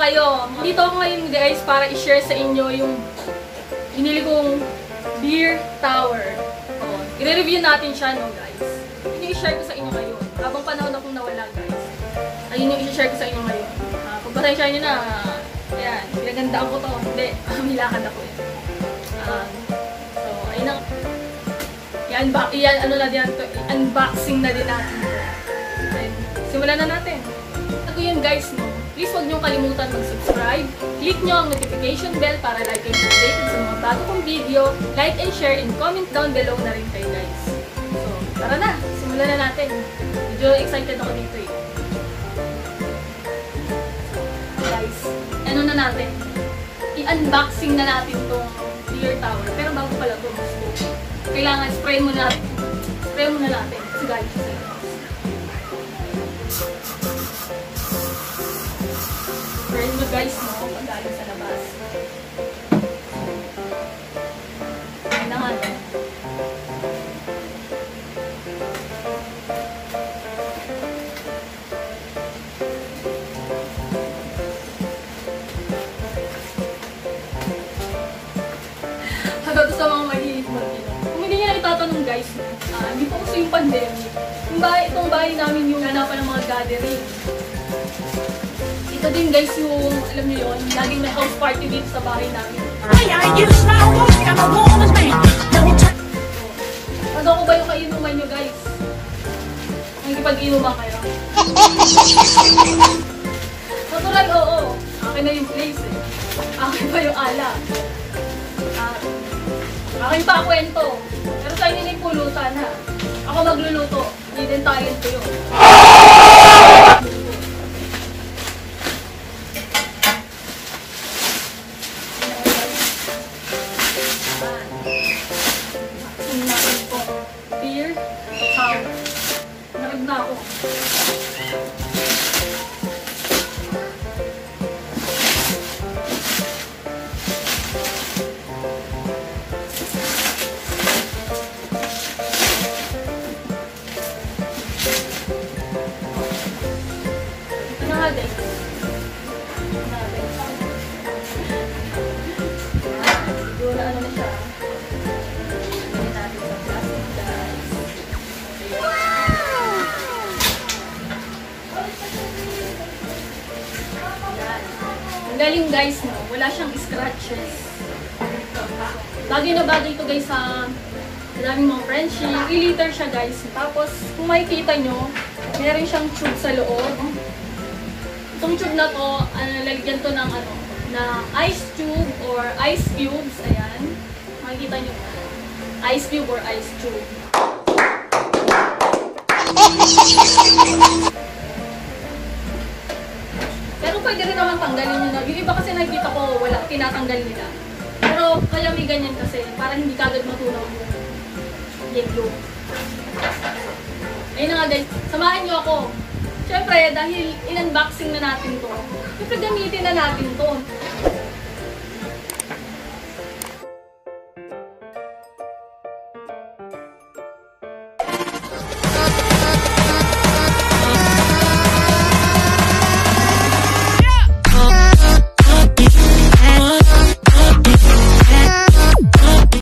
kayo? Dito ako ngayon guys para i-share sa inyo yung binili kong beer tower. I-review natin siya no guys. Yun yung i-share ko sa inyo ngayon. Habang panahon akong nawala guys. Ayun yung i-share ko sa inyo ngayon. Pagpasensya nyo na, ayan, pinagandaan ko to. Hindi, milakad ako yan. So, ayun na. I-unboxing na din natin. Ayun, simulan na natin. Bago yun guys, no, please huwag nyo kalimutan mag-subscribe. Click nyo ang notification bell para like and updated sa mga bago kong video. Like and share and comment down below na rin kayo guys. So, tara na, simulan na natin. Medyo excited ako dito eh. Guys, ano na natin? I-unboxing na natin tong beer tower. Pero bago pala ito, kailangan spray mo na natin. Spray mo na natin. So guys, spray mo guys mo pag galing sa labas. Ay na nga no. Hanggang sa mga mahilig mag-inom. Kung hindi nyo na itatanong guys, hindi po kasi yung pandemic. Itong bahay namin yung hanapan ng mga gathering. Ito din guys yung, alam nyo yun, laging may house party dito sa bahay namin. Ano ko ba yung kainuman nyo guys? Nakikipag-inuman kayo? Natural, oo. Akin na yung place eh. Akin pa yung ala. Akin pa kwento. Pero tayo nila yung pulutan ha. Ako magluluto. Hindi din talent ko yun. Beer tower. Narag na ako. Ang galing guys, no? Wala siyang scratches. Bagay na bagay ito guys sa daming mga friendship. I-liter siya guys. Tapos, kung makikita nyo, meron siyang tube sa loob. Itong tube na to, lalagyan to ng na ice tube or ice cubes. Ayan. Makikita nyo. Ice cube or ice tube. Pero pwede rin naman tanggalin nyo na. Yung iba kasi nakikita ko, wala, tinatanggal nila. Pero kaya may ganyan kasi, para hindi kagad matunaw yung yellow. Ayun na nga guys, samahan nyo ako. Siyempre, dahil in-unboxing na natin to, siyempre gamitin na natin to.